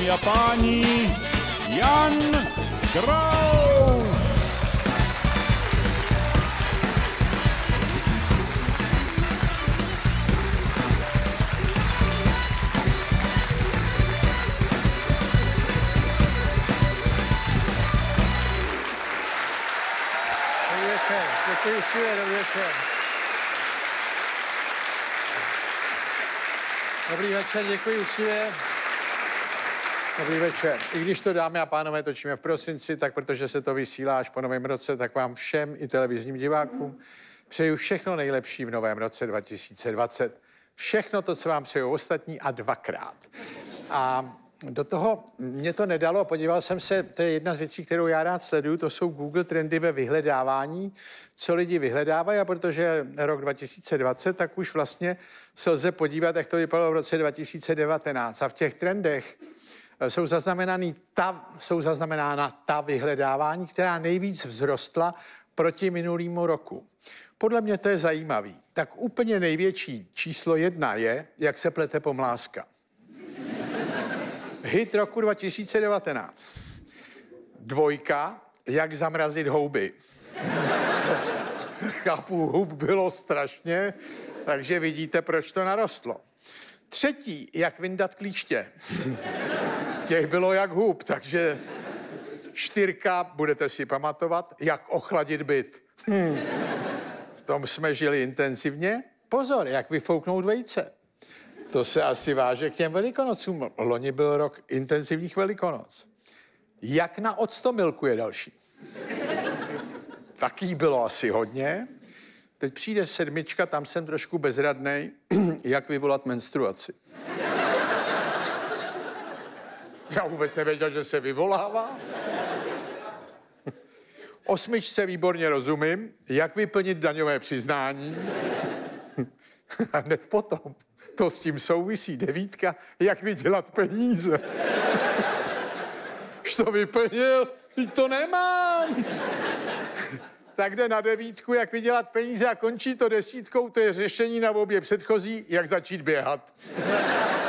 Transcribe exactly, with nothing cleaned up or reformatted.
dámy a páni, Jan Kraus. Dobrý večer, děkuji všude, dobrý večer. Dobrý večer, děkuji všude. Dobrý večer. I když to, dámy a pánové, točíme v prosinci, tak protože se to vysílá až po novém roce, tak vám všem i televizním divákům přeju všechno nejlepší v novém roce dva tisíce dvacet. Všechno to, co vám přeju ostatní a dvakrát. A do toho mě to nedalo, podíval jsem se, to je jedna z věcí, kterou já rád sleduju, to jsou Google trendy ve vyhledávání, co lidi vyhledávají, a protože rok dva tisíce dvacet, tak už vlastně se lze podívat, jak to vypadalo v roce dva tisíce devatenáct. A v těch trendech jsou zaznamenány ta, jsou zaznamenána ta vyhledávání, která nejvíc vzrostla proti minulýmu roku. Podle mě to je zajímavý. Tak úplně největší číslo jedna je, jak se plete pomlázka. Hit roku dva tisíce devatenáct. Dvojka, jak zamrazit houby. Chápu, hub bylo strašně, takže vidíte, proč to narostlo. Třetí, jak vyndat klíště. Těch bylo jak hub, takže čtyřka, budete si pamatovat, jak ochladit byt. Hmm. V tom jsme žili intenzivně. Pozor, jak vyfouknout vejce. To se asi váže k těm velikonocům. Loni byl rok intenzivních velikonoc. Jak na octomilku je další. Taký bylo asi hodně. Teď přijde sedmička, tam jsem trošku bezradnej. Jak vyvolat menstruaci. Já vůbec nevěděl, že se vyvolává. Osmičce výborně rozumím. Jak vyplnit daňové přiznání. A hned potom. To s tím souvisí. Devítka, jak vydělat peníze. Už to vyplnil, to nemám. Tak jde na devítku, jak vydělat peníze, a končí to desítkou, to je řešení na obě předchozí, jak začít běhat.